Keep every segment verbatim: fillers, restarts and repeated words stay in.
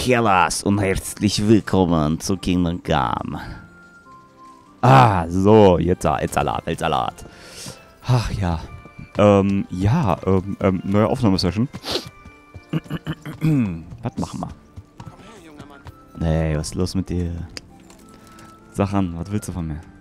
Hellas und herzlich willkommen zu Kingdom Come. Ah, so, jetzt, jetzt Salat, jetzt Salat. Ach ja. Ähm, ja, ähm, ähm, neue Aufnahmesession. Was machen wir? Komm her, junger Mann. Nee, was ist los mit dir? Sag an, was willst du von mir?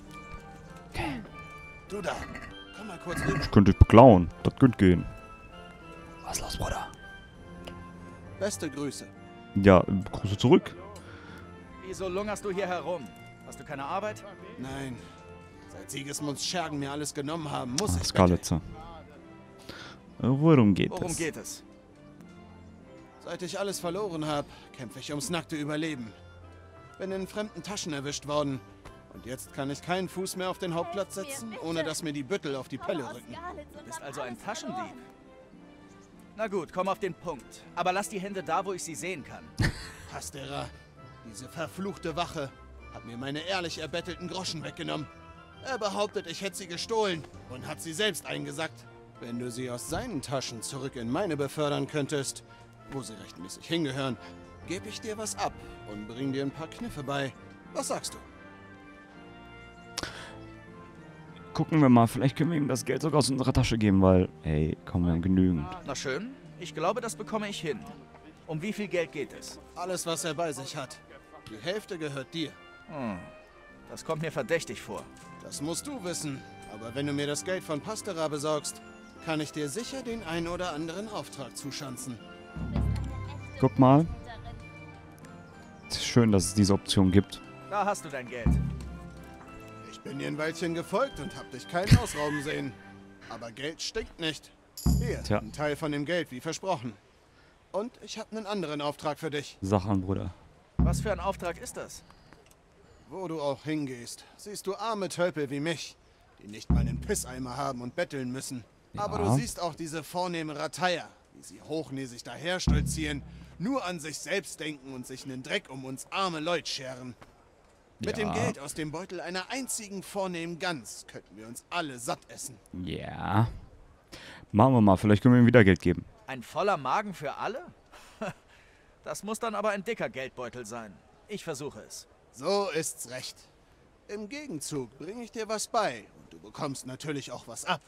Du da, komm mal kurz rüber. Ich könnte dich beklauen, das könnte gehen. Was ist los, Bruder? Beste Grüße. Ja, Grüße zurück. Wieso lungerst du hier herum? Hast du keine Arbeit? Nein, seit Sigismunds Schergen mir alles genommen haben, muss Ah, ich Skalitzer. Äh, Worum geht Worum es? geht es? Seit ich alles verloren habe, kämpfe ich ums nackte Überleben. Bin in fremden Taschen erwischt worden. Und jetzt kann ich keinen Fuß mehr auf den Hauptplatz setzen, ohne dass mir die Büttel auf die Pelle rücken. Du bist also ein Taschendieb. Na gut, komm auf den Punkt. Aber lass die Hände da, wo ich sie sehen kann. Pastera, diese verfluchte Wache, hat mir meine ehrlich erbettelten Groschen weggenommen. Er behauptet, ich hätte sie gestohlen und hat sie selbst eingesackt. Wenn du sie aus seinen Taschen zurück in meine befördern könntest, wo sie rechtmäßig hingehören, gebe ich dir was ab und bring dir ein paar Kniffe bei. Was sagst du? Gucken wir mal, vielleicht können wir ihm das Geld sogar aus unserer Tasche geben, weil, hey, komm, wir haben genügend. Na schön, ich glaube, das bekomme ich hin. Um wie viel Geld geht es? Alles, was er bei sich hat. Die Hälfte gehört dir. Hm, das kommt mir verdächtig vor. Das musst du wissen. Aber wenn du mir das Geld von Pastera besorgst, kann ich dir sicher den ein oder anderen Auftrag zuschanzen. Guck mal. Es ist schön, dass es diese Option gibt. Da hast du dein Geld. Ich bin dir ein Weilchen gefolgt und hab dich keinen ausrauben sehen. Aber Geld stinkt nicht. Hier, Tja. ein Teil von dem Geld, wie versprochen. Und ich habe einen anderen Auftrag für dich. Sag an, Bruder. Was für ein Auftrag ist das? Wo du auch hingehst, siehst du arme Tölpel wie mich, die nicht mal einen Pisseimer haben und betteln müssen. Aber Ja. du siehst auch diese vornehme Rateier, wie sie hochnäsig daherstolzieren, nur an sich selbst denken und sich einen Dreck um uns arme Leute scheren. Mit dem Ja. Geld aus dem Beutel einer einzigen vornehmen Gans könnten wir uns alle satt essen. Ja. Machen wir mal, vielleicht können wir ihm wieder Geld geben. Ein voller Magen für alle? Das muss dann aber ein dicker Geldbeutel sein. Ich versuche es. So ist's recht. Im Gegenzug bringe ich dir was bei und du bekommst natürlich auch was ab.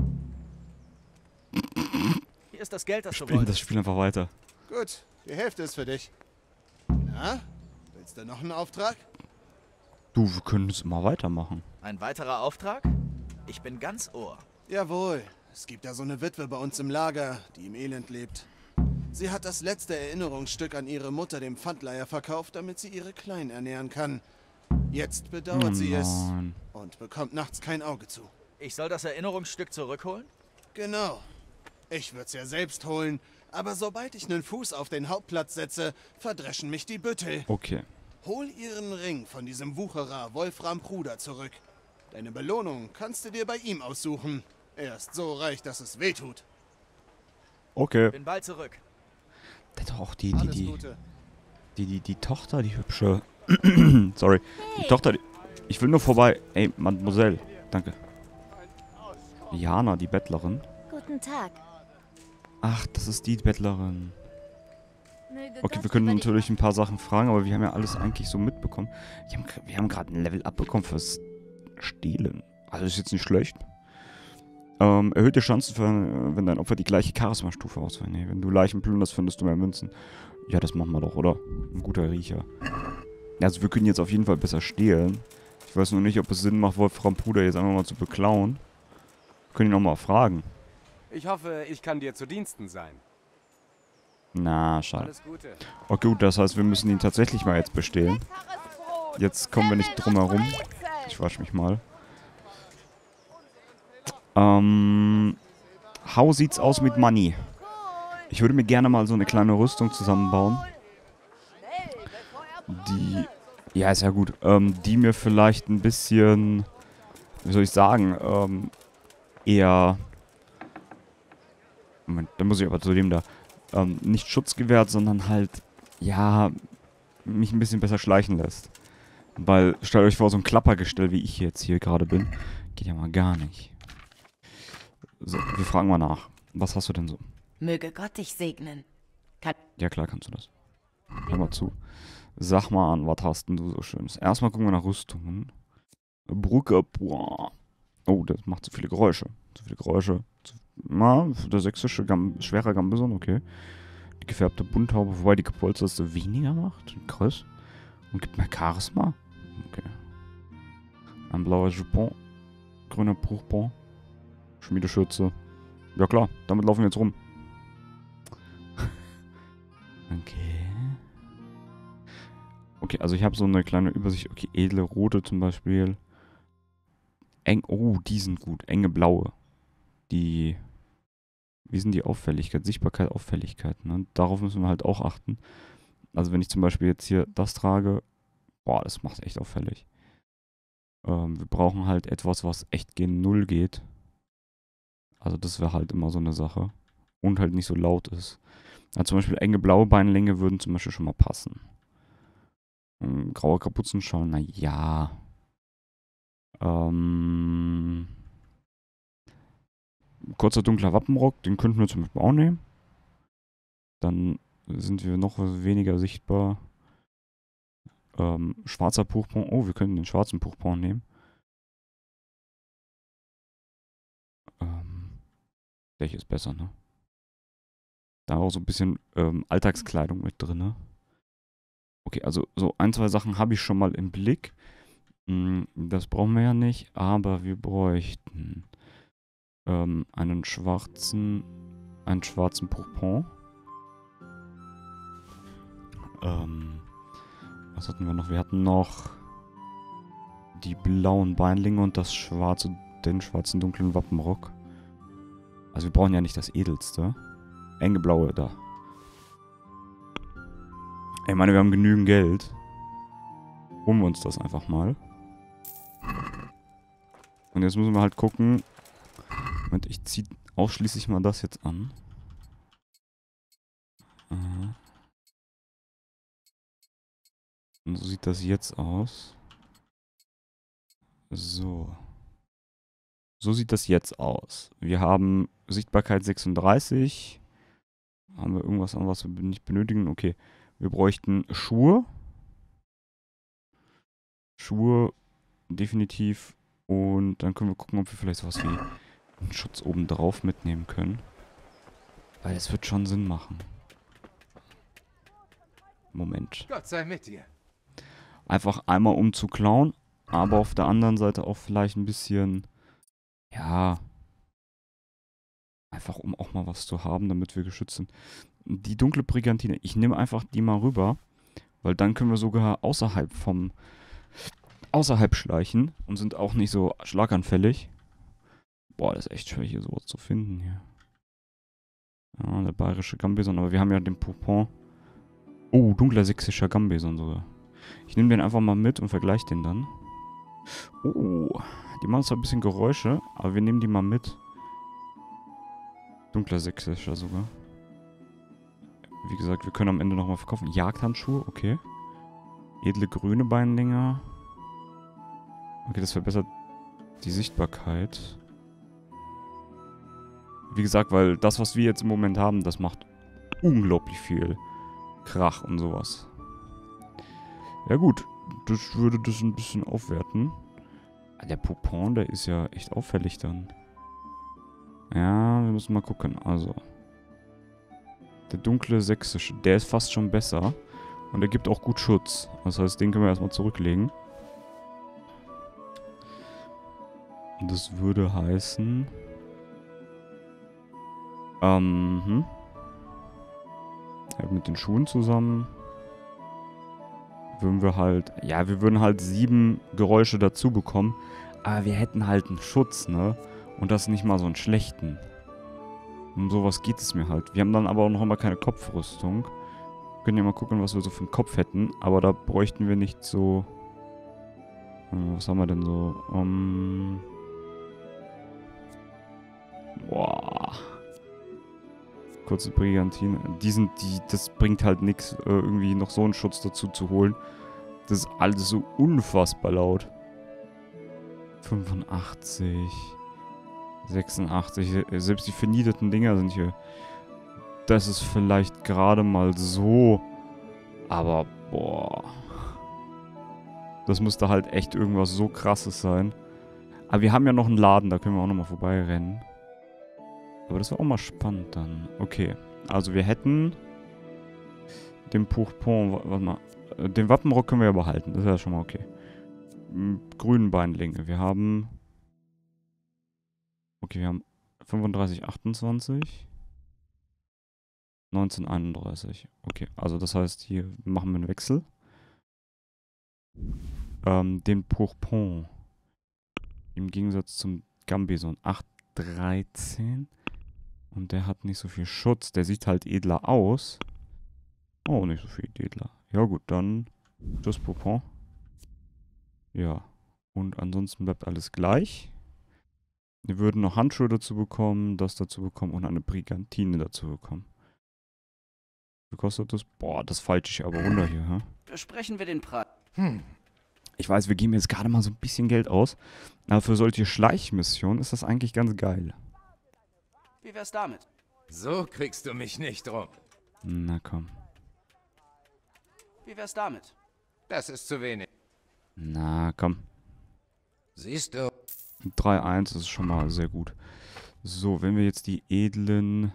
Hier ist das Geld, das du Spielen das wolltest. Spiel einfach weiter. Gut, die Hälfte ist für dich. Na, willst du noch einen Auftrag? Du, wir können es immer weitermachen. Ein weiterer Auftrag? Ich bin ganz Ohr. Jawohl, es gibt da so eine Witwe bei uns im Lager, die im Elend lebt. Sie hat das letzte Erinnerungsstück an ihre Mutter dem Pfandleiher verkauft, damit sie ihre Kleinen ernähren kann. Jetzt bedauert Oh sie es nein. und bekommt nachts kein Auge zu. Ich soll das Erinnerungsstück zurückholen? Genau. Ich würde es ja selbst holen, aber sobald ich einen Fuß auf den Hauptplatz setze, verdreschen mich die Büttel. Okay. Hol ihren Ring von diesem Wucherer Wolfram Pruder zurück. Deine Belohnung kannst du dir bei ihm aussuchen. Er ist so reich, dass es weh tut. Okay. Bin bald zurück. Der hat doch auch die, die, Alles die, Gute. die, die, die Tochter, die hübsche. Sorry. Die Tochter, die, ich will nur vorbei. Ey, Mademoiselle. Danke. Jana, die Bettlerin. Guten Tag. Ach, das ist die Bettlerin. Möge Okay, Gott wir können über dich natürlich ein paar Sachen fragen, aber wir haben ja alles eigentlich so mitbekommen. Wir haben, wir haben gerade ein Level abbekommen fürs Stehlen. Also ist jetzt nicht schlecht. Ähm, erhöhte Chancen, für, wenn dein Opfer die gleiche Charisma-Stufe auswählt. Nee, wenn du Leichen plünderst, findest du mehr Münzen. Ja, das machen wir doch, oder? Ein guter Riecher. Also wir können jetzt auf jeden Fall besser stehlen. Ich weiß nur nicht, ob es Sinn macht, Wolfram Puder jetzt einfach mal zu beklauen. Wir können ihn auch mal fragen. Ich hoffe, ich kann dir zu Diensten sein. Na, schade. Alles Gute. Okay, gut, das heißt, wir müssen ihn tatsächlich mal jetzt bestehlen. Jetzt kommen wir nicht drum herum. Ich wasche mich mal. Ähm, how sieht's aus mit Money? Ich würde mir gerne mal so eine kleine Rüstung zusammenbauen. Die, ja, ist ja gut. Ähm, die mir vielleicht ein bisschen, wie soll ich sagen, ähm, eher, Moment, da muss ich aber zu dem da, ähm, nicht Schutz gewährt, sondern halt, ja, mich ein bisschen besser schleichen lässt. Weil, stellt euch vor, so ein Klappergestell, wie ich jetzt hier gerade bin, geht ja mal gar nicht. So, wir fragen mal nach. Was hast du denn so? Möge Gott dich segnen. Kann Ja, klar kannst du das. Hör mal zu. Sag mal an, was hast denn du so Schönes? Erstmal gucken wir nach Rüstungen. Brücke, boah. Oh, das macht zu viele Geräusche. Zu viele Geräusche. Zu, na, der sächsische Gam schwerer Gambeson, okay. Die gefärbte Bunthaube, wobei die gepolsterte weniger macht. Krass. Und gibt mehr Charisma. Okay. Ein blauer Jupon. Grüner Bruchbon. Schmiedeschürze. Ja klar, damit laufen wir jetzt rum. Okay. Okay, also ich habe so eine kleine Übersicht. Okay, edle rote zum Beispiel. Eng, oh, die sind gut. Enge blaue. Die, wie sind die Auffälligkeit? Sichtbarkeit, Auffälligkeit. Ne? Darauf müssen wir halt auch achten. Also wenn ich zum Beispiel jetzt hier das trage, boah, das macht echt auffällig. Ähm, wir brauchen halt etwas, was echt gen Null geht. Also das wäre halt immer so eine Sache. Und halt nicht so laut ist. Also zum Beispiel enge blaue Beinlänge würden zum Beispiel schon mal passen. Ähm, grauer Kapuzenschal, naja. Ähm, kurzer dunkler Wappenrock, den könnten wir zum Beispiel auch nehmen. Dann sind wir noch weniger sichtbar. Ähm, schwarzer Puchpon. Oh, wir könnten den schwarzen Puchpon nehmen. Ähm, der hier ist besser, ne? Da auch so ein bisschen ähm, Alltagskleidung mit drin, ne? Okay, also so ein, zwei Sachen habe ich schon mal im Blick. Hm, das brauchen wir ja nicht, aber wir bräuchten ähm, einen schwarzen, einen schwarzen Pourpoint. Ähm, was hatten wir noch? Wir hatten noch die blauen Beinlinge und das schwarze, den schwarzen dunklen Wappenrock. Also wir brauchen ja nicht das Edelste. Enge blaue da. Ich meine, wir haben genügend Geld. Holen wir uns das einfach mal. Und jetzt müssen wir halt gucken. Moment, ich ziehe ausschließlich mal das jetzt an. Aha. Und so sieht das jetzt aus. So. So sieht das jetzt aus. Wir haben Sichtbarkeit sechsunddreißig. Haben wir irgendwas an, was wir nicht benötigen? Okay. Wir bräuchten Schuhe. Schuhe definitiv. Und dann können wir gucken, ob wir vielleicht sowas wie einen Schutz oben drauf mitnehmen können. Weil es wird schon Sinn machen. Moment. Gott sei mit dir. Einfach einmal um zu klauen, aber auf der anderen Seite auch vielleicht ein bisschen, ja, einfach um auch mal was zu haben, damit wir geschützt sind. Die dunkle Brigantine, ich nehme einfach die mal rüber, weil dann können wir sogar außerhalb vom, außerhalb schleichen und sind auch nicht so schlaganfällig. Boah, das ist echt schwer hier sowas zu finden hier. Ja, der bayerische Gambeson, aber wir haben ja den Pourpoint. Oh, dunkler sächsischer Gambeson sogar. Ich nehme den einfach mal mit und vergleiche den dann. Oh, die machen zwar ein bisschen Geräusche, aber wir nehmen die mal mit. Dunkler sächsischer sogar. Wie gesagt, wir können am Ende nochmal verkaufen. Jagdhandschuhe, okay. Edle grüne Beinlinge. Okay, das verbessert die Sichtbarkeit. Wie gesagt, weil das, was wir jetzt im Moment haben, das macht unglaublich viel Krach und sowas. Ja gut, das würde das ein bisschen aufwerten. Der Pourpoint, der ist ja echt auffällig dann. Ja, wir müssen mal gucken. Also, der dunkle sächsische, der ist fast schon besser. Und der gibt auch gut Schutz. Das heißt, den können wir erstmal zurücklegen. Und das würde heißen... Ähm, hm. Ja, mit den Schuhen zusammen... würden wir halt, ja, wir würden halt sieben Geräusche dazu bekommen, aber wir hätten halt einen Schutz, ne? Und das nicht mal so einen schlechten. Um sowas geht es mir halt. Wir haben dann aber auch noch immer keine Kopfrüstung. Wir können ja mal gucken, was wir so für einen Kopf hätten, aber da bräuchten wir nicht so... Was haben wir denn so? Um... Boah... Kurze Brigantine. Die sind, die, das bringt halt nichts, äh, irgendwie noch so einen Schutz dazu zu holen. Das ist alles so unfassbar laut. fünfundachtzig. sechsundachtzig. Selbst die verniedeten Dinger sind hier. Das ist vielleicht gerade mal so Aber, boah. Das müsste halt echt irgendwas so Krasses sein. Aber wir haben ja noch einen Laden, da können wir auch nochmal vorbeirennen. Aber das war auch mal spannend dann. Okay, also wir hätten den Pourpon, warte mal. Den Wappenrock können wir ja behalten, das ist ja schon mal okay. Grünen Beinlinge, wir haben... Okay, wir haben fünfunddreißig achtundzwanzig. neunzehn einunddreißig. Okay, also das heißt, hier machen wir einen Wechsel. Ähm, den Pourpon. Im Gegensatz zum Gambison acht dreizehn. Und der hat nicht so viel Schutz. Der sieht halt edler aus. Oh, nicht so viel edler. Ja gut, dann das Pourpon. Ja. Und ansonsten bleibt alles gleich. Wir würden noch Handschuhe dazu bekommen, das dazu bekommen und eine Brigantine dazu bekommen. Wie kostet das? Boah, das falte ich aber runter hier, hä? Besprechen wir den Preis. Hm. Ich weiß, wir geben jetzt gerade mal so ein bisschen Geld aus. Aber für solche Schleichmissionen ist das eigentlich ganz geil. Wie wär's damit? So kriegst du mich nicht rum. Na komm. Wie wär's damit? Das ist zu wenig. Na komm. Siehst du? drei eins ist schon mal sehr gut. So, wenn wir jetzt die edlen...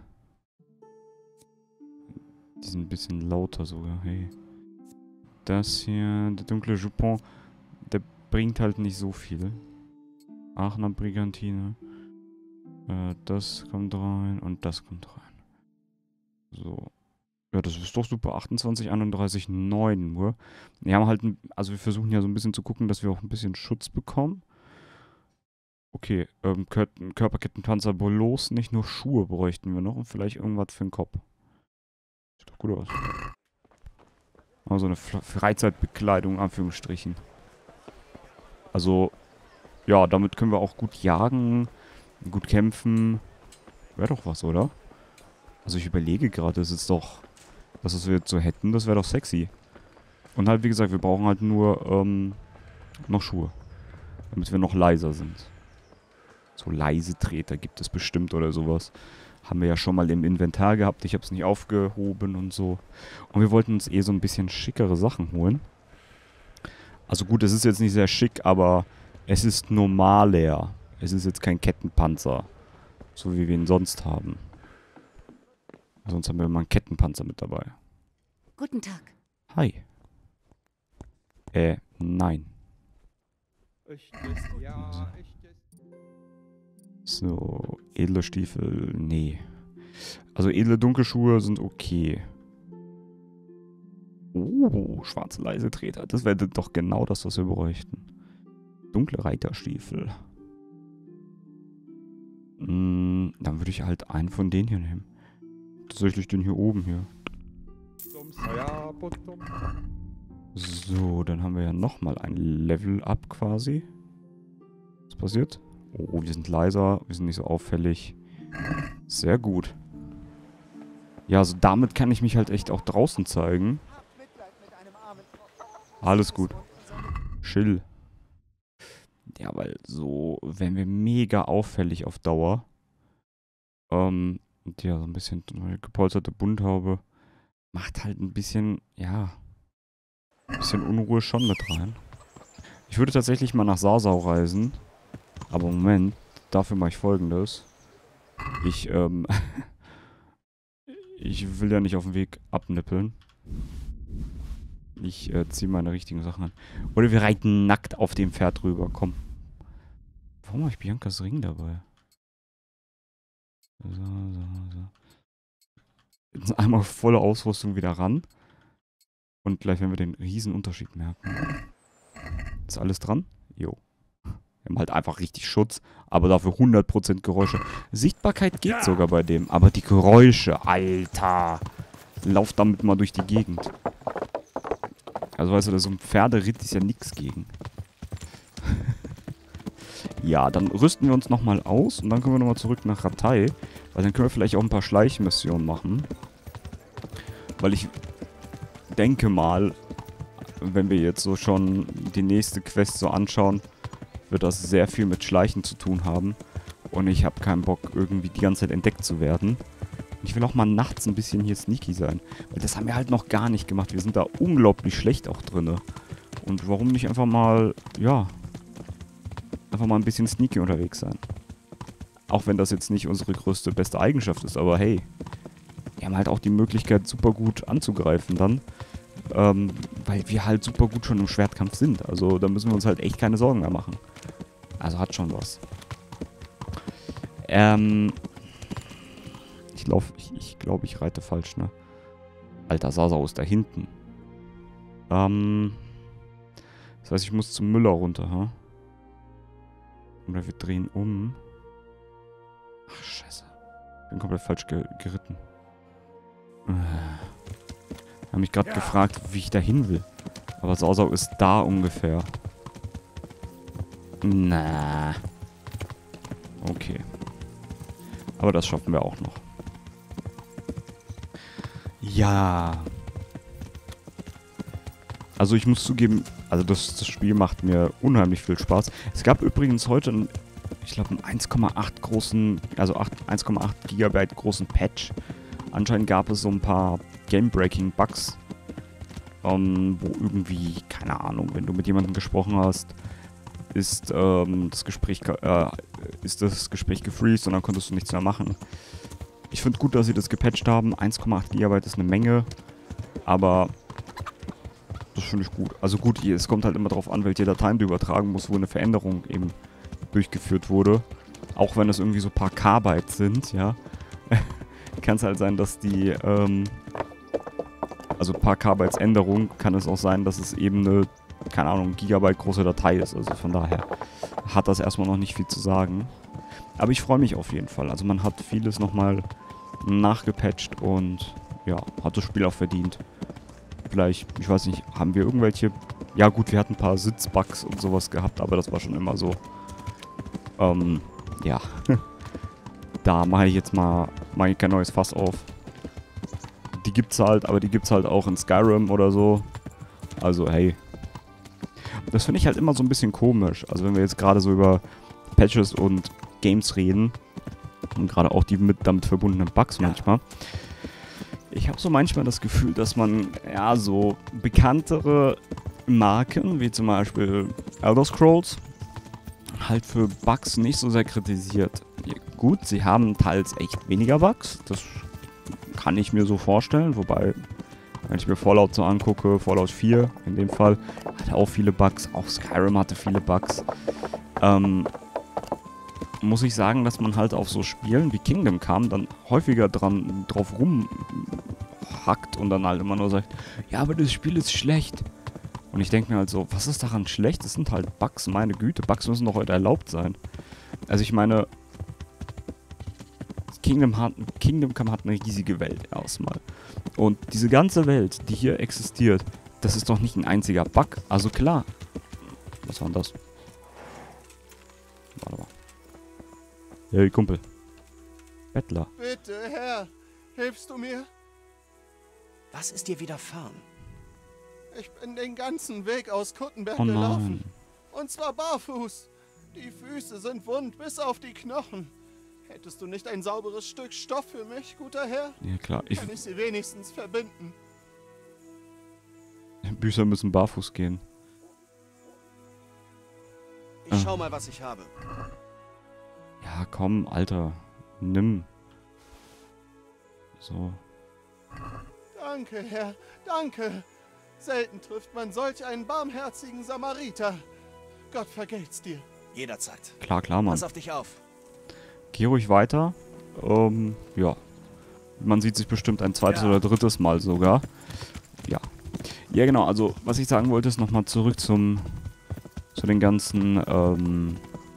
Die sind ein bisschen lauter sogar, hey. Das hier, der dunkle Jupon, der bringt halt nicht so viel. Aachener Brigantine. Äh, das kommt rein und das kommt rein. So. Ja, das ist doch super. achtundzwanzig, einunddreißig, neun nur. Wir haben halt, ein, also wir versuchen ja so ein bisschen zu gucken, dass wir auch ein bisschen Schutz bekommen. Okay, ähm, Kör Körperkettenpanzer bloß nicht, nur Schuhe bräuchten wir noch und vielleicht irgendwas für den Kopf. Sieht doch gut aus. Also eine Freizeitbekleidung, Anführungsstrichen. Also, ja, damit können wir auch gut jagen, gut kämpfen. Wäre doch was, oder? Also ich überlege gerade, das ist doch, das, was wir jetzt so hätten, das wäre doch sexy. Und halt, wie gesagt, wir brauchen halt nur, ähm, noch Schuhe. Damit wir noch leiser sind. So leise Treter gibt es bestimmt oder sowas. Haben wir ja schon mal im Inventar gehabt. Ich habe es nicht aufgehoben und so. Und wir wollten uns eh so ein bisschen schickere Sachen holen. Also gut, es ist jetzt nicht sehr schick, aber es ist normaler. Es ist jetzt kein Kettenpanzer. So wie wir ihn sonst haben. Sonst haben wir immer einen Kettenpanzer mit dabei. Guten Tag. Hi. Äh, nein. Ja, So, edle Stiefel, nee. Also edle Dunkelschuhe sind okay. Oh, schwarze leise Treter. Das wäre doch genau das, was wir bräuchten. Dunkle Reiterstiefel. Mm, dann würde ich halt einen von denen hier nehmen. Tatsächlich den hier oben hier. So, dann haben wir ja nochmal ein Level-Up quasi. Was passiert? Oh, wir sind leiser, wir sind nicht so auffällig. Sehr gut. Ja, also damit kann ich mich halt echt auch draußen zeigen. Alles gut. Chill. Ja, weil so wären wir mega auffällig auf Dauer. Ähm, und ja, so ein bisschen gepolsterte Bunthaube macht halt ein bisschen, ja, ein bisschen Unruhe schon mit rein. Ich würde tatsächlich mal nach Sarsau reisen. Aber Moment, dafür mache ich Folgendes. Ich, ähm, ich will ja nicht auf dem Weg abnippeln. Ich äh, ziehe meine richtigen Sachen an. Oder wir reiten nackt auf dem Pferd rüber, komm. Warum habe ich Biancas Ring dabei? So, so, so. Jetzt einmal volle Ausrüstung wieder ran. Und gleich werden wir den riesen Unterschied merken. Ist alles dran? Jo. Wir haben halt einfach richtig Schutz, aber dafür hundert Prozent Geräusche. Sichtbarkeit geht sogar bei dem, aber die Geräusche, Alter. Lauf damit mal durch die Gegend. Also weißt du, so ein Pferderitt ist ja nichts gegen. Ja, dann rüsten wir uns nochmal aus und dann können wir nochmal zurück nach Rattay. Weil dann können wir vielleicht auch ein paar Schleichmissionen machen. Weil ich denke mal, wenn wir jetzt so schon die nächste Quest so anschauen, wird das sehr viel mit Schleichen zu tun haben. Und ich habe keinen Bock, irgendwie die ganze Zeit entdeckt zu werden. Ich will auch mal nachts ein bisschen hier sneaky sein. Weil das haben wir halt noch gar nicht gemacht. Wir sind da unglaublich schlecht auch drin. Und warum nicht einfach mal, ja, einfach mal ein bisschen sneaky unterwegs sein. Auch wenn das jetzt nicht unsere größte, beste Eigenschaft ist. Aber hey, wir haben halt auch die Möglichkeit, super gut anzugreifen dann. Ähm, weil wir halt super gut schon im Schwertkampf sind. Also da müssen wir uns halt echt keine Sorgen mehr machen. Also hat schon was. Ähm... Ich laufe, ich, ich glaube, ich reite falsch, ne? Alter, Sasau ist da hinten. Ähm. Das heißt, ich muss zum Müller runter, ha? Oder wir drehen um. Ach, scheiße. Ich bin komplett falsch ge geritten. Äh. Ich habe mich gerade ja. gefragt, wie ich da hin will. Aber Sasau ist da ungefähr. Na. Okay. Aber das schaffen wir auch noch. Ja. Also ich muss zugeben, also das, das Spiel macht mir unheimlich viel Spaß. Es gab übrigens heute, einen, ich glaube, einen eins Komma acht großen, also eins Komma acht Gigabyte großen Patch. Anscheinend gab es so ein paar Game-Breaking-Bugs, ähm, wo irgendwie, keine Ahnung, wenn du mit jemandem gesprochen hast, ist, ähm, das Gespräch, äh, ist das Gespräch gefreezed und dann konntest du nichts mehr machen. Ich finde gut, dass sie das gepatcht haben. eins Komma acht Gigabyte ist eine Menge, aber das finde ich gut. Also gut, es kommt halt immer darauf an, welche Dateien du übertragen musst, wo eine Veränderung eben durchgeführt wurde. Auch wenn es irgendwie so ein paar K-Byte sind, ja. Kann es halt sein, dass die, ähm, also ein paar K-Bytes Änderung, kann es auch sein, dass es eben eine, keine Ahnung, Gigabyte große Datei ist. Also von daher hat das erstmal noch nicht viel zu sagen. Aber ich freue mich auf jeden Fall. Also man hat vieles nochmal nachgepatcht und ja, hat das Spiel auch verdient. Vielleicht, ich weiß nicht, haben wir irgendwelche... Ja gut, wir hatten ein paar Sitzbugs und sowas gehabt, aber das war schon immer so. Ähm, ja. Da mache ich jetzt mal, mache ich kein neues Fass auf. Die gibt's halt, aber die gibt's halt auch in Skyrim oder so. Also hey. Das finde ich halt immer so ein bisschen komisch. Also wenn wir jetzt gerade so über Patches und Games reden und gerade auch die mit damit verbundenen Bugs manchmal. Ich habe so manchmal das Gefühl, dass man ja so bekanntere Marken, wie zum Beispiel Elder Scrolls, halt für Bugs nicht so sehr kritisiert. Ja, gut, sie haben teils echt weniger Bugs, das kann ich mir so vorstellen, wobei, wenn ich mir Fallout so angucke, Fallout vier in dem Fall, hatte auch viele Bugs, auch Skyrim hatte viele Bugs. Ähm, muss ich sagen, dass man halt auf so Spielen wie Kingdom Come dann häufiger dran drauf rumhackt und dann halt immer nur sagt, ja, aber das Spiel ist schlecht. Und ich denke mir halt so, was ist daran schlecht? Das sind halt Bugs, meine Güte, Bugs müssen doch heute erlaubt sein. Also ich meine, Kingdom, hat, Kingdom Come hat eine riesige Welt erstmal. Und diese ganze Welt, die hier existiert, das ist doch nicht ein einziger Bug. Also klar. Was war denn das? Warte mal. Hey, Kumpel. Bettler. Bitte, Herr, hilfst du mir? Was ist dir widerfahren? Ich bin den ganzen Weg aus Kuttenberg Oh gelaufen. nein. Und zwar barfuß. Die Füße sind wund bis auf die Knochen. Hättest du nicht ein sauberes Stück Stoff für mich, guter Herr? Ja klar, ich, Kann ich sie wenigstens verbinden? Büßer müssen barfuß gehen. Ich Ah. schau mal, was ich habe. Ja, komm, Alter. Nimm. So. Danke, Herr, danke. Selten trifft man solch einen barmherzigen Samariter. Gott vergelt's dir. Jederzeit. Klar, klar, Mann. Pass auf dich auf. Geh ruhig weiter. Ähm, ja. Man sieht sich bestimmt ein zweites Ja. oder drittes Mal sogar. Ja. Ja, genau, also, was ich sagen wollte, ist nochmal zurück zum, zu den ganzen, ähm,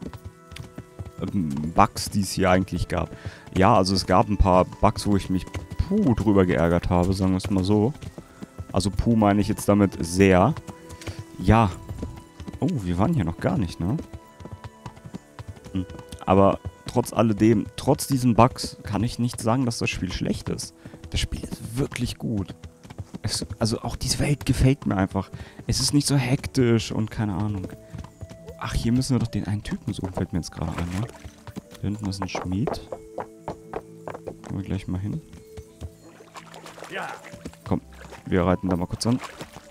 ähm, Bugs, die es hier eigentlich gab. Ja, also es gab ein paar Bugs, wo ich mich puh drüber geärgert habe, sagen wir es mal so. Also puh meine ich jetzt damit sehr. Ja. Oh, wir waren hier noch gar nicht, ne? Hm. Aber trotz alledem, trotz diesen Bugs, kann ich nicht sagen, dass das Spiel schlecht ist. Das Spiel ist wirklich gut. Es, also auch diese Welt gefällt mir einfach. Es ist nicht so hektisch und keine Ahnung. Ach, hier müssen wir doch den einen Typen suchen, fällt mir jetzt gerade ein, ne? Da hinten ist ein Schmied. Können wir gleich mal hin. Ja. Komm, wir reiten da mal kurz an.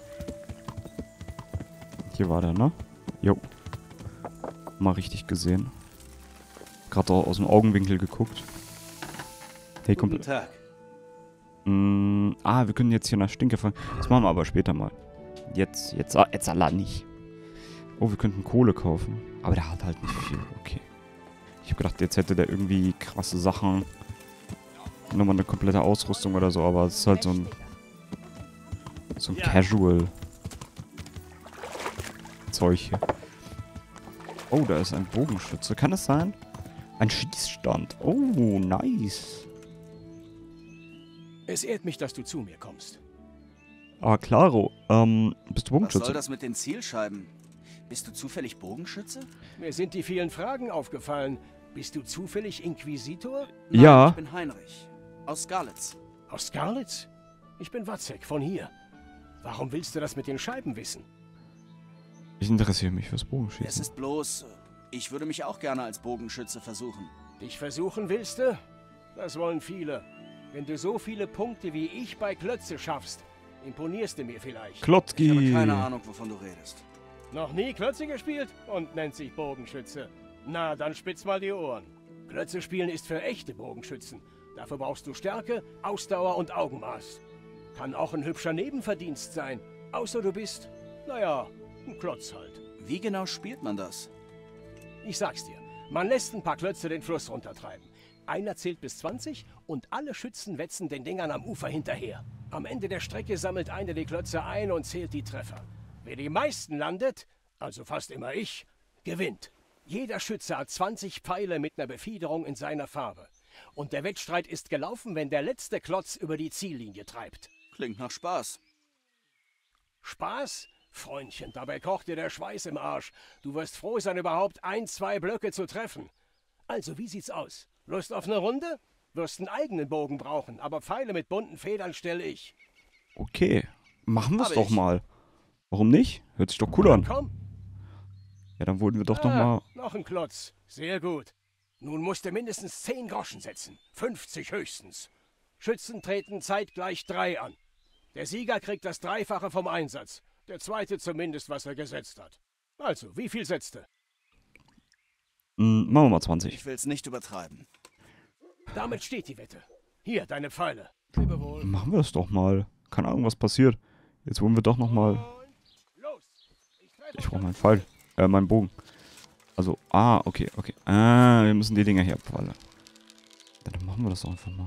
Hier war der, ne? Jo. Mal richtig gesehen. Gerade auch aus dem Augenwinkel geguckt. Hey, Guten Kumpel. Tag. Mm, ah, wir können jetzt hier nach Stinke fahren. Das machen wir aber später mal. Jetzt, jetzt, jetzt Allah nicht. Oh, wir könnten Kohle kaufen. Aber der hat halt nicht viel. Okay. Ich habe gedacht, jetzt hätte der irgendwie krasse Sachen. Nochmal eine komplette Ausrüstung oder so, aber es ist halt so ein... So ein Ja. Casual... Zeug hier. Oh, da ist ein Bogenschütze. Kann das sein? Ein Schießstand. Oh, nice. Es ehrt mich, dass du zu mir kommst. Ah, klaro. Ähm, bist du Was soll Bogenschütze? das mit den Zielscheiben? Bist du zufällig Bogenschütze? Mir sind die vielen Fragen aufgefallen. Bist du zufällig Inquisitor? Nein, Ja. ich bin Heinrich. Aus Skalitz. Aus Skarlitz? Ich bin Watzek, von hier. Warum willst du das mit den Scheiben wissen? Ich interessiere mich fürs Es Bogenschießen. ist bloß... Ich würde mich auch gerne als Bogenschütze versuchen. Dich versuchen willst du? Das wollen viele. Wenn du so viele Punkte wie ich bei Klötze schaffst, imponierst du mir vielleicht. Klotzki. Ich habe keine Ahnung, wovon du redest. Noch nie Klötze gespielt und nennt sich Bogenschütze. Na, dann spitz mal die Ohren. Klötze spielen ist für echte Bogenschützen. Dafür brauchst du Stärke, Ausdauer und Augenmaß. Kann auch ein hübscher Nebenverdienst sein. Außer du bist, naja, ein Klotz halt. Wie genau spielt man das? Ich sag's dir, man lässt ein paar Klötze den Fluss runtertreiben. Einer zählt bis zwanzig und alle Schützen wetzen den Dingern am Ufer hinterher. Am Ende der Strecke sammelt einer die Klötze ein und zählt die Treffer. Wer die meisten landet, also fast immer ich, gewinnt. Jeder Schütze hat zwanzig Pfeile mit einer Befiederung in seiner Farbe. Und der Wettstreit ist gelaufen, wenn der letzte Klotz über die Ziellinie treibt. Klingt nach Spaß. Spaß? Freundchen, dabei kocht dir der Schweiß im Arsch. Du wirst froh sein, überhaupt ein, zwei Blöcke zu treffen. Also, wie sieht's aus? Lust auf eine Runde? Wirst einen eigenen Bogen brauchen, aber Pfeile mit bunten Federn stelle ich. Okay. Machen wir es Hab doch ich. mal. Warum nicht? Hört sich doch cool an. Komm. Ja, dann wurden wir doch noch Ah, mal... noch ein Klotz. Sehr gut. Nun musst du mindestens zehn Groschen setzen. fünfzig höchstens. Schützen treten zeitgleich drei an. Der Sieger kriegt das Dreifache vom Einsatz. Der zweite zumindest, was er gesetzt hat. Also, wie viel setzte? Mm, machen wir mal zwanzig. Ich will's nicht übertreiben. Damit steht die Wette. Hier, deine Pfeile. Machen wir es doch mal. Keine Ahnung, was passiert. Jetzt wurden wir doch noch mal... Los! Ich treffe Ich brauche meinen Pfeil. Äh, meinen Bogen. Also, ah, okay, okay. Ah, wir müssen die Dinger hier abfallen. Dann machen wir das doch einfach mal.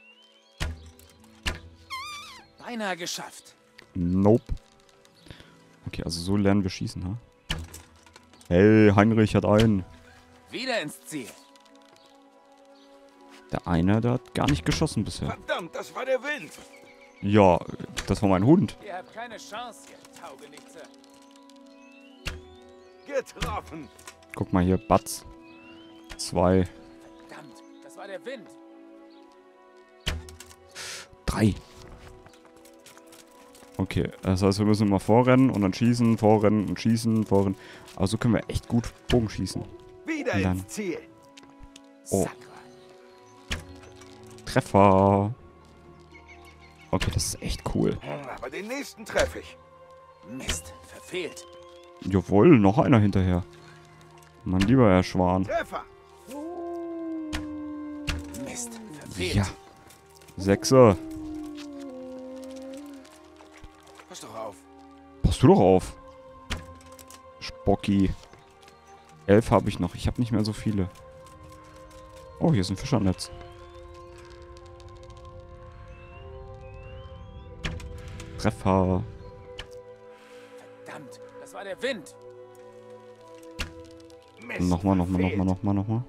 Beinahe geschafft. Nope. Okay, also so lernen wir schießen, ha? Hey, Heinrich hat einen. Wieder ins Ziel. Der eine, der hat gar nicht geschossen bisher. Verdammt, das war der Wind. Ja, das war mein Hund. Ihr habt keine Chance, ihr Taugenichtse. Getroffen. Guck mal hier, Batz. Zwei, Verdammt, das war der Wind. drei. Okay, das heißt, wir müssen immer vorrennen und dann schießen, vorrennen und schießen, vorrennen. Aber so können wir echt gut Bogen schießen. Wieder Und dann- ins Ziel. Oh. Sakra. Treffer. Okay, das ist echt cool. Aber den nächsten treffe ich. Mist, verfehlt. Jawohl, noch einer hinterher. Mein lieber Herr Schwan. Treffer. Mist, verfehlt. Ja. Sechser. Pass doch auf. Passt du doch auf. Spocki. Elf habe ich noch. Ich habe nicht mehr so viele. Oh, hier ist ein Fischernetz. Treffer. Verdammt, das war der Wind. Mist, Nochmal, nochmal, verfehlt. nochmal, nochmal, nochmal.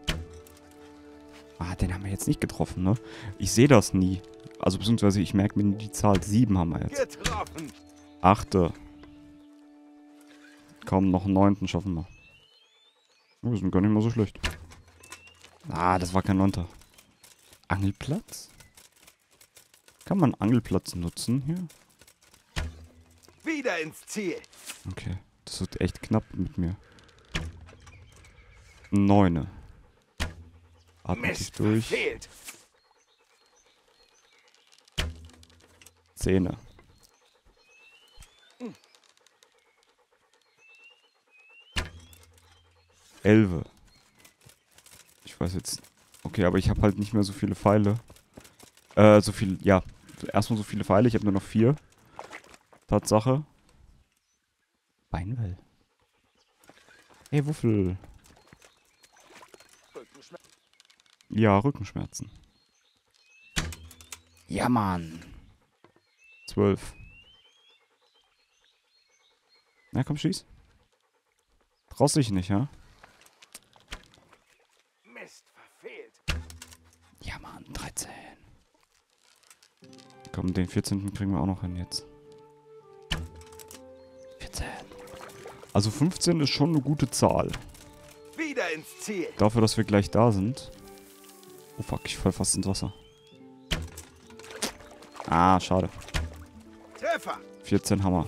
Ah, den haben wir jetzt nicht getroffen, ne? Ich sehe das nie. Also beziehungsweise ich merke mir nie die Zahl. Sieben haben wir jetzt. Getroffen. Achte. Komm, noch einen neunten schaffen wir. Oh, wir sind gar nicht mal so schlecht. Ah, das war kein Neunter. Angelplatz? Kann man Angelplatz nutzen hier? Wieder ins Ziel. Okay, das wird echt knapp mit mir. Neune. Atme tief Mist, durch. verfehlt. Zähne. Elfe. Ich weiß jetzt... Okay, aber ich habe halt nicht mehr so viele Pfeile. Äh, so viel... Ja, erstmal so viele Pfeile. Ich habe nur noch vier. Tatsache. Beinwell. Hey, Wuffel. Ja, Rückenschmerzen. Ja, Mann. Zwölf. Na, komm, schieß. Traust dich nicht, ja? Mist, verfehlt. Ja, Mann, dreizehn. Komm, den vierzehnten kriegen wir auch noch hin jetzt. vierzehn. Also fünfzehn ist schon eine gute Zahl. Wieder ins Ziel. Dafür, dass wir gleich da sind. Oh fuck, ich fall fast ins Wasser. Ah, schade. Treffer. vierzehn Hammer.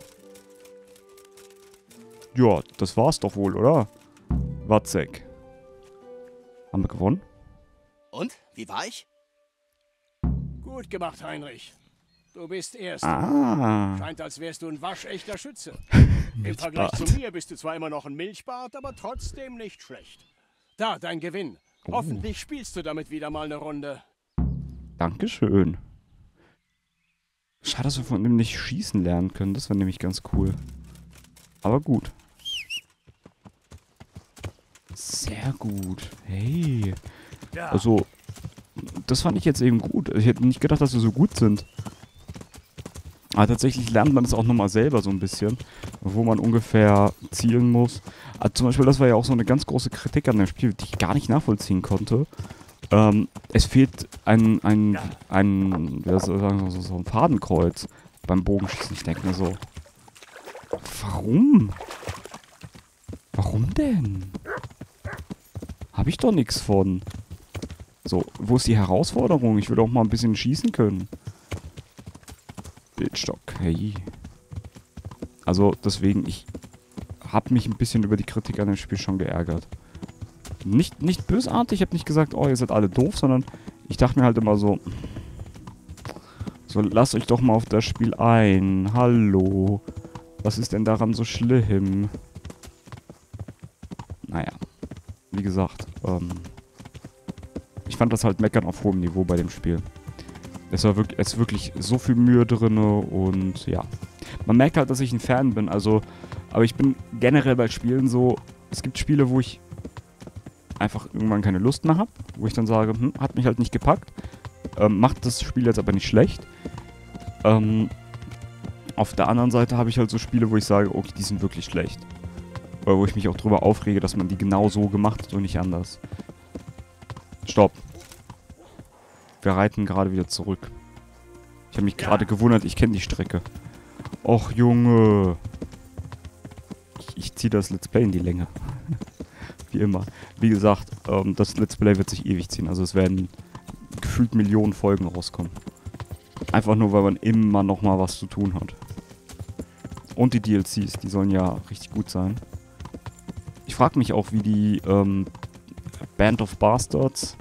Ja, das war's doch wohl, oder? Watzek. Haben wir gewonnen? Und? Wie war ich? Gut gemacht, Heinrich. Du bist erst. Ah. Scheint, als wärst du ein waschechter Schütze. Im Milchbart. Vergleich zu mir bist du zwar immer noch ein Milchbart, aber trotzdem nicht schlecht. Da, dein Gewinn. Oh. Hoffentlich spielst du damit wieder mal eine Runde. Dankeschön. Schade, dass wir von dem nicht schießen lernen können. Das wäre nämlich ganz cool. Aber gut. Sehr gut. Hey. Ja. Also, das fand ich jetzt eben gut. Ich hätte nicht gedacht, dass wir so gut sind. Aber tatsächlich lernt man das auch nochmal selber so ein bisschen, wo man ungefähr zielen muss. Also zum Beispiel, das war ja auch so eine ganz große Kritik an dem Spiel, die ich gar nicht nachvollziehen konnte. Ähm, es fehlt ein, ein, ein, wie soll ich sagen, so, so ein Fadenkreuz beim Bogenschießen. Ich denke mir so, warum? Warum denn? Habe ich doch nichts von. So, wo ist die Herausforderung? Ich will auch mal ein bisschen schießen können. Bildstock, hey. Also deswegen, ich habe mich ein bisschen über die Kritik an dem Spiel schon geärgert. Nicht, nicht bösartig, ich habe nicht gesagt, oh, ihr seid alle doof, sondern ich dachte mir halt immer so, so, lasst euch doch mal auf das Spiel ein. Hallo. Was ist denn daran so schlimm? Naja, wie gesagt, ähm, ich fand das halt meckern auf hohem Niveau bei dem Spiel. Es war wirklich, es ist wirklich so viel Mühe drin und ja. Man merkt halt, dass ich ein Fan bin, also, aber ich bin generell bei Spielen so, es gibt Spiele, wo ich einfach irgendwann keine Lust mehr habe, wo ich dann sage, hm, hat mich halt nicht gepackt, ähm, macht das Spiel jetzt aber nicht schlecht. Ähm, auf der anderen Seite habe ich halt so Spiele, wo ich sage, okay, die sind wirklich schlecht. Oder wo ich mich auch drüber aufrege, dass man die genau so gemacht hat und nicht anders. Stopp. Wir reiten gerade wieder zurück. Ich habe mich gerade gewundert, ich kenne die Strecke. Och, Junge. Ich, ich ziehe das Let's Play in die Länge. Wie immer. Wie gesagt, ähm, das Let's Play wird sich ewig ziehen. Also es werden gefühlt Millionen Folgen rauskommen. Einfach nur, weil man immer noch mal was zu tun hat. Und die D L Cs, die sollen ja richtig gut sein. Ich frage mich auch, wie die ähm, Band of Bastards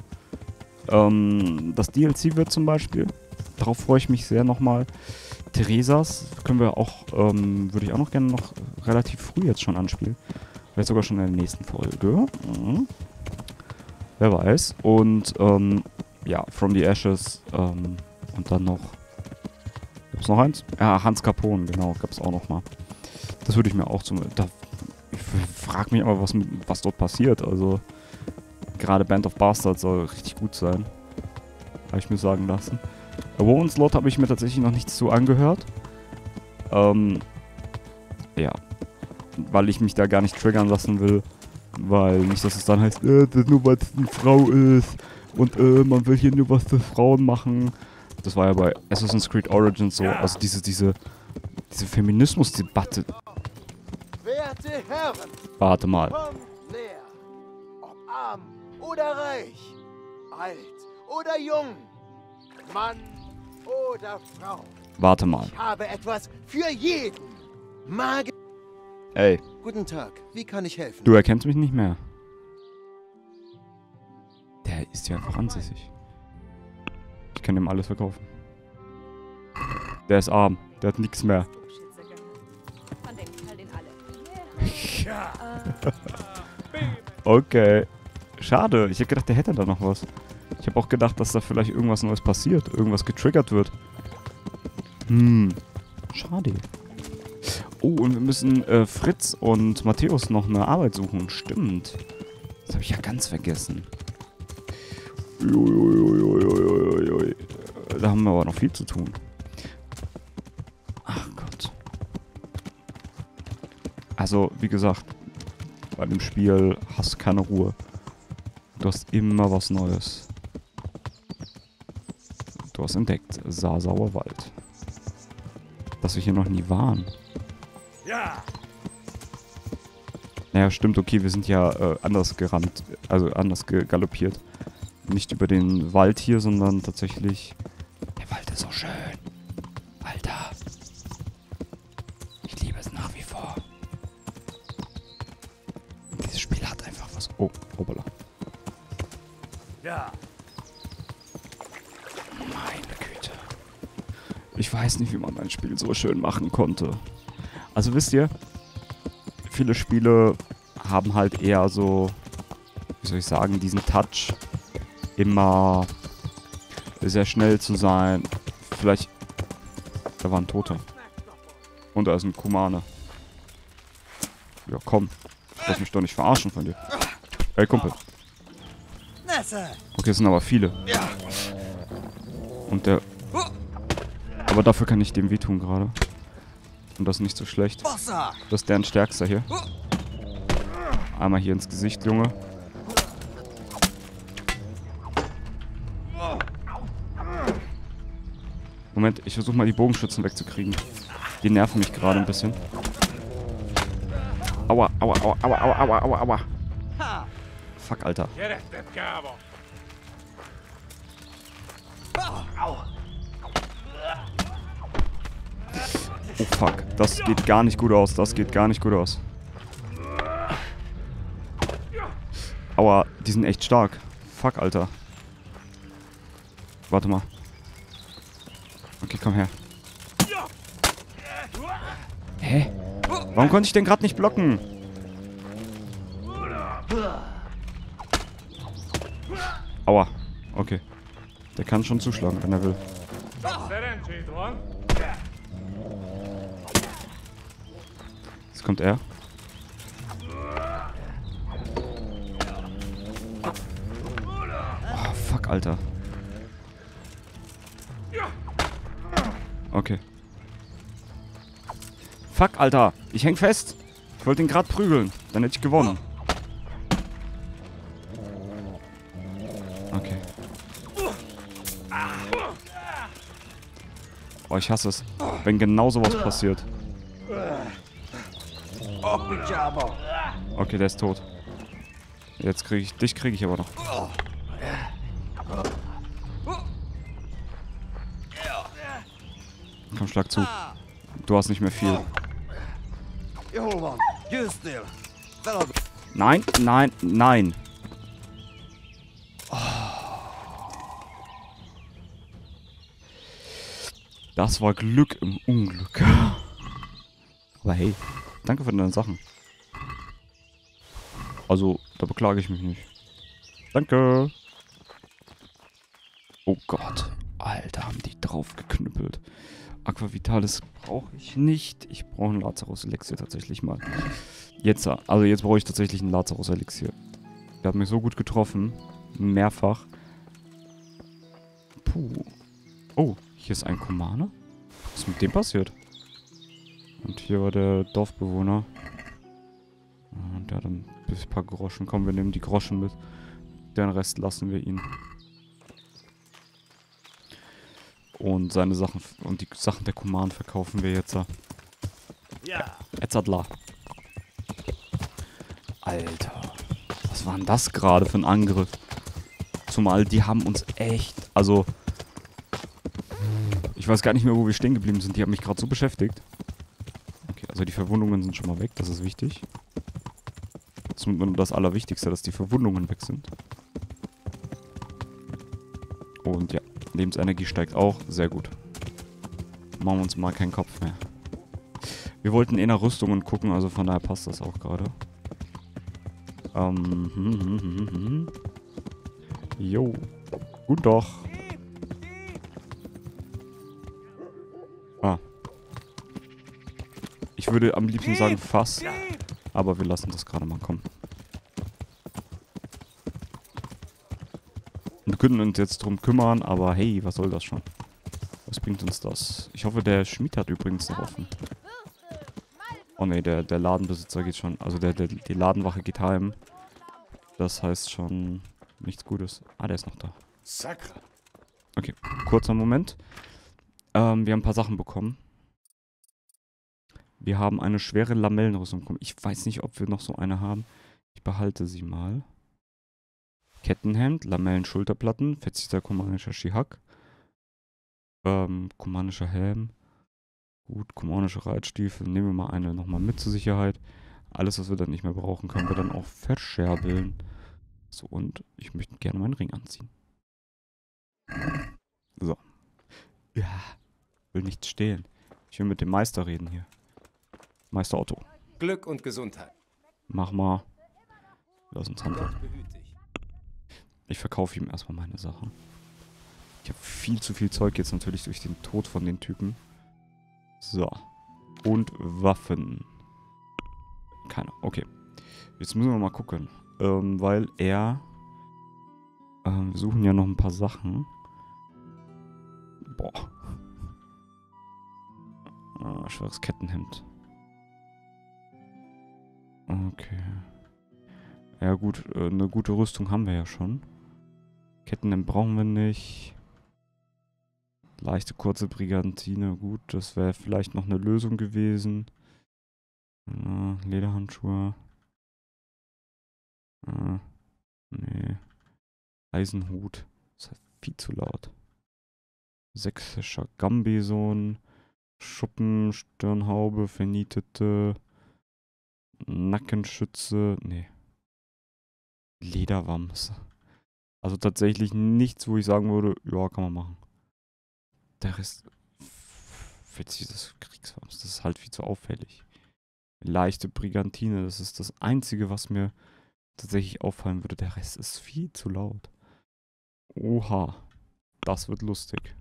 ähm, das D L C wird zum Beispiel. Darauf freue ich mich sehr nochmal. Theresas können wir auch, ähm, würde ich auch noch gerne noch relativ früh jetzt schon anspielen. Vielleicht sogar schon in der nächsten Folge. Mhm. Wer weiß. Und ähm, ja, From the Ashes ähm, und dann noch. Gibt's noch eins? Ja, Hans Capone, genau, gab's auch noch mal. Das würde ich mir auch zum. Da, ich frage mich aber, was, was dort passiert. Also, gerade Band of Bastards soll richtig gut sein. Habe ich mir sagen lassen. Woman's Lot habe ich mir tatsächlich noch nichts zu angehört. Ähm, ja. Weil ich mich da gar nicht triggern lassen will. Weil nicht, dass es dann heißt, äh, nur weil es eine Frau ist und äh, man will hier nur was für Frauen machen. Das war ja bei Assassin's Creed Origins so. Also diese, diese, diese Feminismusdebatte. Werte Herren, Warte mal. kommt näher. Ob arm oder reich, alt oder jung, Mann oder Frau. Warte mal. Ich habe etwas für jeden. Mag. Ey, Guten Tag, wie kann ich helfen? du erkennst mich nicht mehr. Der ist ja einfach ansässig. Ich kann ihm alles verkaufen. Der ist arm. Der hat nichts mehr. Von dem Fall den alle. Okay. Schade. Ich hätte gedacht, der hätte da noch was. Ich habe auch gedacht, dass da vielleicht irgendwas Neues passiert. Irgendwas getriggert wird. Hm. Schade. Oh, und wir müssen äh, Fritz und Matthäus noch eine Arbeit suchen. Stimmt. Das habe ich ja ganz vergessen. Uiuiuiuiui. Da haben wir aber noch viel zu tun. Ach Gott. Also, wie gesagt, bei dem Spiel hast du keine Ruhe. Du hast immer was Neues. Du hast entdeckt, Sarsauer Wald. Dass wir hier noch nie waren. Ja. Naja, stimmt, okay, wir sind ja äh, anders gerannt, also anders ge galoppiert. Nicht über den Wald hier, sondern tatsächlich... Der Wald ist so schön. Alter. Ich liebe es nach wie vor. Dieses Spiel hat einfach was... Oh, hoppala. Ja. Meine Güte. Ich weiß nicht, wie man ein Spiel so schön machen konnte. Also wisst ihr, viele Spiele haben halt eher so, wie soll ich sagen, diesen Touch, immer sehr schnell zu sein. Vielleicht, da war ein Toter. Und da ist ein Kumane. Ja, komm. Lass mich doch nicht verarschen von dir. Ey, Kumpel. Okay, es sind aber viele. Und der... Aber dafür kann ich dem wehtun gerade. Und das ist nicht so schlecht. Das ist deren Stärkster hier. Einmal hier ins Gesicht, Junge. Moment, ich versuche mal die Bogenschützen wegzukriegen. Die nerven mich gerade ein bisschen. Aua, aua, aua, aua, aua, aua, aua, aua. Fuck, Alter. Oh fuck, das geht gar nicht gut aus, das geht gar nicht gut aus. Aua, die sind echt stark. Fuck, Alter. Warte mal. Okay, komm her. Hä? Warum konnte ich denn gerade nicht blocken? Aua, okay. Der kann schon zuschlagen, wenn er will. Jetzt kommt er. Oh, fuck, Alter. Okay. Fuck, Alter. Ich häng fest. Ich wollte ihn gerade prügeln. Dann hätte ich gewonnen. Okay. Oh, ich hasse es. Wenn genau sowas passiert. Okay, der ist tot. Jetzt kriege ich... Dich kriege ich aber noch. Komm, schlag zu. Du hast nicht mehr viel. Nein, nein, nein. Oh. Das war Glück im Unglück. Aber hey, danke für deine Sachen. Also, da beklage ich mich nicht. Danke. Oh Gott. Alter, haben die drauf geknüppelt. Aquavitalis brauche ich nicht. Ich brauche ein Lazarus-Elixier tatsächlich mal. Jetzt, also jetzt brauche ich tatsächlich ein Lazarus-Elixier. Der hat mich so gut getroffen. Mehrfach. Puh. Oh, hier ist ein Kumane. Was ist mit dem passiert? Und hier war der Dorfbewohner. Und der hat ein paar Groschen. Komm, wir nehmen die Groschen mit. Den Rest lassen wir ihn. Und seine Sachen und die Sachen der Kumanen verkaufen wir jetzt. Ja. Etzadler. Alter. Was war denn das gerade für ein Angriff? Zumal die haben uns echt... Also... Ich weiß gar nicht mehr, wo wir stehen geblieben sind. Die haben mich gerade so beschäftigt. Okay, also die Verwundungen sind schon mal weg. Das ist wichtig. Das ist das Allerwichtigste, dass die Verwundungen weg sind. Und ja, Lebensenergie steigt auch. Sehr gut. machen wir uns mal keinen Kopf mehr. Wir wollten eh nach Rüstungen gucken, also von daher passt das auch gerade. Ähm, hm, hm, hm, hm. Jo. Gut doch. Ah. Ich würde am liebsten sagen fast, aber wir lassen das gerade mal kommen. Wir können uns jetzt drum kümmern, aber hey, was soll das schon? Was bringt uns das? Ich hoffe, der Schmied hat übrigens noch offen. Oh ne, der, der Ladenbesitzer geht schon, also der, der, die Ladenwache geht heim. Das heißt schon nichts Gutes. Ah, der ist noch da. Sakra. Okay, kurzer Moment. Ähm, wir haben ein paar Sachen bekommen. Wir haben eine schwere Lamellenrüstung bekommen. Ich weiß nicht, ob wir noch so eine haben. Ich behalte sie mal. Kettenhemd, Lamellen-Schulterplatten, verzierter kumanischer Shihak. Ähm, kumanischer Helm. Gut, kumanische Reitstiefel. Nehmen wir mal eine nochmal mit zur Sicherheit. Alles, was wir dann nicht mehr brauchen, können wir dann auch verscherbeln. So, und ich möchte gerne meinen Ring anziehen. So. Ja, will nichts stehlen. Ich will mit dem Meister reden hier. Meister Otto. Glück und Gesundheit. Mach mal. Lass uns handeln. Gott behüte dich. Ich verkaufe ihm erstmal meine Sachen. Ich habe viel zu viel Zeug jetzt natürlich durch den Tod von den Typen. So. Und Waffen. Keiner. Okay. Jetzt müssen wir mal gucken. Ähm, weil er... Ähm, wir suchen ja noch ein paar Sachen. Boah. Ah, schweres Kettenhemd. Okay. Ja gut, äh, eine gute Rüstung haben wir ja schon. Kettenhemd brauchen wir nicht. Leichte, kurze Brigantine, gut, das wäre vielleicht noch eine Lösung gewesen. Ja, Lederhandschuhe. Ah, nee. Eisenhut. Das ist halt viel zu laut. Sächsischer Gambison. Schuppen, Stirnhaube, vernietete. Nackenschütze. Nee. Lederwams. Also tatsächlich nichts, wo ich sagen würde, ja, kann man machen. Der Rest. Verziertes Kriegswams. Das ist halt viel zu auffällig. Leichte Brigantine, das ist das Einzige, was mir tatsächlich auffallen würde. Der Rest ist viel zu laut. Oha. Das wird lustig.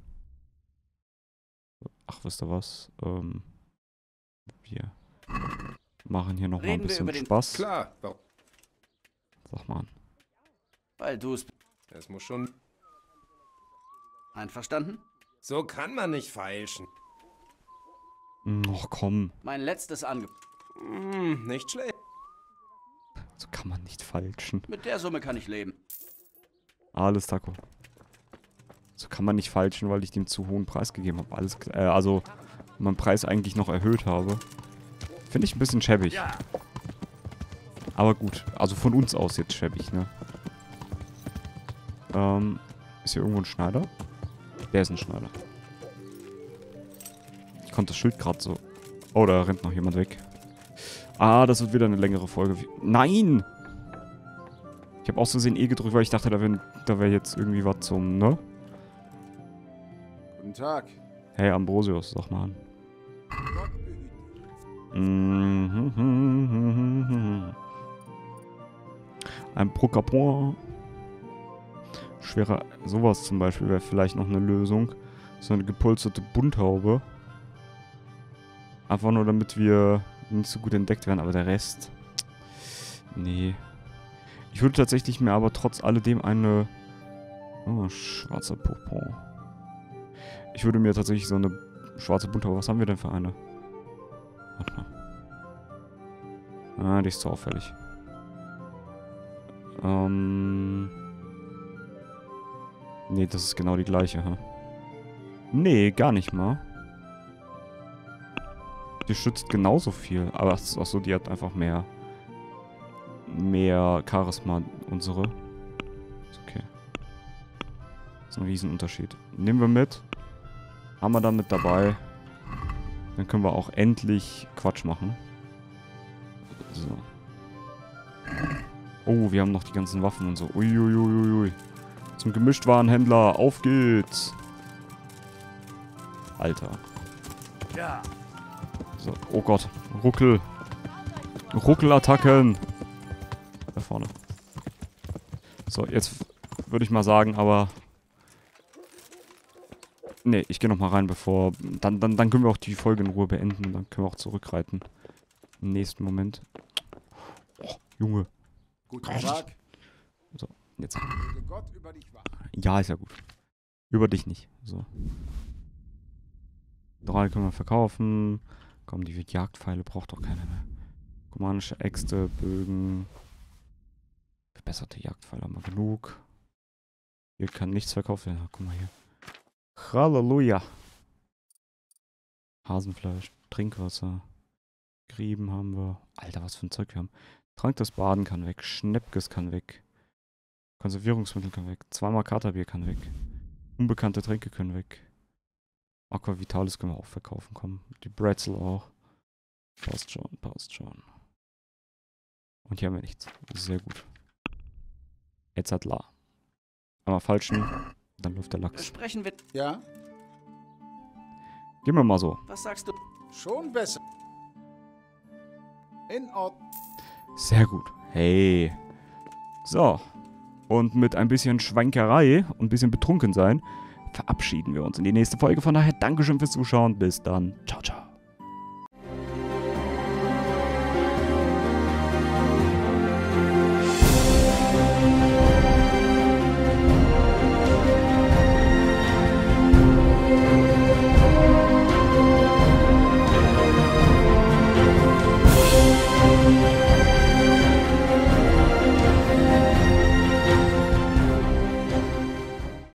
Ach, wisst ihr was? Ähm, wir machen hier nochmal ein bisschen Spaß. Klar. Sag mal an. Weil du es... Es muss schon... Einverstanden? So kann man nicht feilschen. Och, komm. Mein letztes Angebot. Hm, nicht schlecht. So kann man nicht falschen. Mit der Summe kann ich leben. Alles Taco. So kann man nicht falschen, weil ich dem zu hohen Preis gegeben habe. Alles, äh, also meinen Preis eigentlich noch erhöht habe. Finde ich ein bisschen schäbig. Aber gut, also von uns aus jetzt schäbig, ne? Ähm, ist hier irgendwo ein Schneider? Der ist ein Schneider. Ich konnte das Schild gerade so... Oh, da rennt noch jemand weg. Ah, das wird wieder eine längere Folge. Nein! Ich habe aus Versehen E gedrückt, weil ich dachte, da wäre da wär jetzt irgendwie was zum, ne? Guten Tag. Hey, Ambrosius, sag mal an. Ein Procapon. Schwerer, sowas zum Beispiel wäre vielleicht noch eine Lösung. So eine gepolsterte Bunthaube. Einfach nur, damit wir nicht so gut entdeckt werden, aber der Rest... Nee. Ich würde tatsächlich mir aber trotz alledem eine... Oh, schwarzer Popon. Ich würde mir tatsächlich so eine schwarze Bunthaube... Was haben wir denn für eine? Warte mal. Ah, die ist zu auffällig. Ähm... Nee, das ist genau die gleiche, ha? Nee, gar nicht mal. Die schützt genauso viel. Aber achso, die hat einfach mehr... Mehr Charisma, unsere. Ist okay. Das ist ein Riesenunterschied. Nehmen wir mit. Haben wir dann mit dabei. Dann können wir auch endlich Quatsch machen. So. Oh, wir haben noch die ganzen Waffen und so. Uiuiuiui. Zum Gemischtwarenhändler. Auf geht's. Alter. So, oh Gott. Ruckel. Ruckelattacken. Da vorne. So, jetzt würde ich mal sagen, aber... Nee, ich gehe nochmal rein, bevor... Dann, dann, dann können wir auch die Folge in Ruhe beenden. Und dann können wir auch zurückreiten. Im nächsten Moment. Oh, Junge. Guten Tag. So, jetzt. Möge Gott über dich wachen. Ja, ist ja gut. Über dich nicht. So. Drei können wir verkaufen. Komm, die Jagdpfeile braucht doch keiner mehr. Kumanische Äxte, Bögen. Verbesserte Jagdpfeile haben wir genug. Hier kann nichts verkauft werden. Guck mal hier. Halleluja. Hasenfleisch, Trinkwasser. Grieben haben wir. Alter, was für ein Zeug wir haben. Trank des Baden kann weg. Schnäppkes kann weg. Konservierungsmittel kann weg. Zweimal Katerbier kann weg. Unbekannte Tränke können weg. Aqua Vitalis können wir auch verkaufen. Komm, die Brezel auch. Passt schon, passt schon. Und hier haben wir nichts. Sehr gut. Jetzt hat La. Einmal falschen, dann läuft der Lachs. Sprechen wir... Ja? Gehen wir mal so. Was sagst du? Schon besser. In Ordnung. Sehr gut. Hey. So. Und mit ein bisschen Schwankerei und ein bisschen betrunken sein, verabschieden wir uns in die nächste Folge. Von daher, Dankeschön fürs Zuschauen. Bis dann. Ciao, ciao.